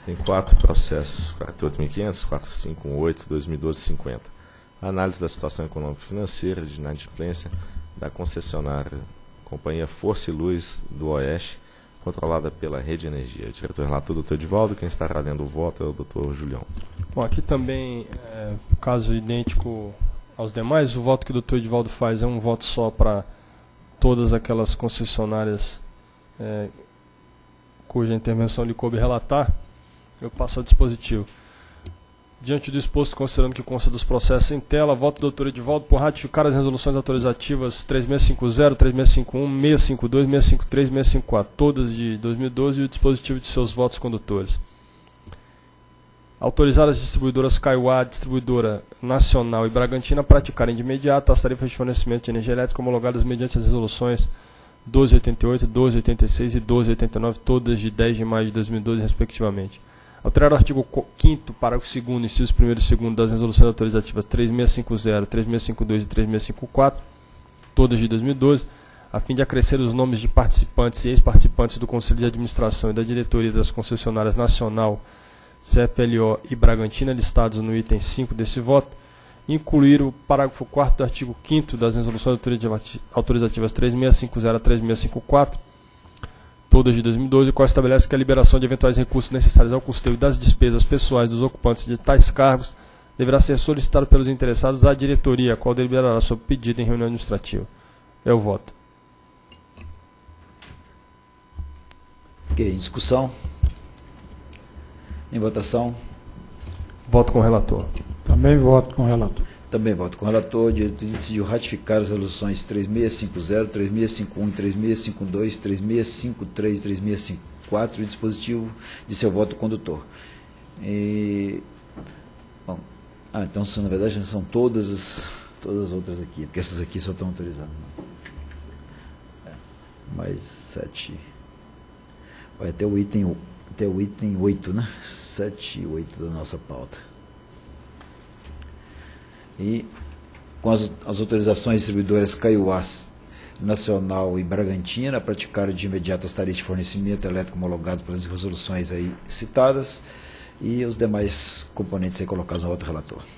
Tem 4 processos, 48.500, 4518, 2012, 50. Análise da situação econômica e financeira de inadimplência da concessionária Companhia Força e Luz do Oeste, controlada pela Rede Energia. Diretor relator, doutor Edivaldo. Quem estará lendo o voto é o doutor Julião. Bom, aqui também, caso idêntico aos demais, o voto que o doutor Edivaldo faz é um voto só para todas aquelas concessionárias cuja intervenção lhe coube relatar. Eu passo ao dispositivo. Diante do exposto, considerando que consta dos processos em tela, voto do doutor Edivaldo por ratificar as resoluções autorizativas 3650, 3651, 652, 653 e 654, todas de 2012, e o dispositivo de seus votos condutores. Autorizar as distribuidoras Kaiowá, Distribuidora Nacional e Bragantina a praticarem de imediato as tarifas de fornecimento de energia elétrica homologadas mediante as resoluções 1288, 1286 e 1289, todas de 10 de maio de 2012, respectivamente. Alterar o artigo 5º, parágrafo 2º, incisos 1º e 2º das resoluções autorizativas 3650, 3652 e 3654, todas de 2012, a fim de acrescer os nomes de participantes e ex-participantes do Conselho de Administração e da Diretoria das Concessionárias Nacional, CFLO e Bragantina, listados no item 5 desse voto, e incluir o parágrafo 4º do artigo 5º das resoluções autorizativas 3650 a 3654, todas de 2012, o qual estabelece que a liberação de eventuais recursos necessários ao custeio das despesas pessoais dos ocupantes de tais cargos deverá ser solicitado pelos interessados à diretoria, a qual deliberará sob pedido em reunião administrativa. É o voto. Ok, em discussão. Em votação. Voto com o relator. Também voto com o relator. Também voto com o relator. O diretor decidiu ratificar as resoluções 3650, 3651, 3652, 3653 e 3654 e o dispositivo de seu voto condutor. Bom, então, na verdade, são todas as outras aqui, porque essas aqui só estão autorizadas. Mais 7. Vai até o item 8, né? 7 e 8 da nossa pauta. E com as autorizações distribuidoras Kaiowá Nacional e Bragantina a praticar de imediato as tarifas de fornecimento elétrico homologadas pelas resoluções aí citadas e os demais componentes aí colocados no outro relator.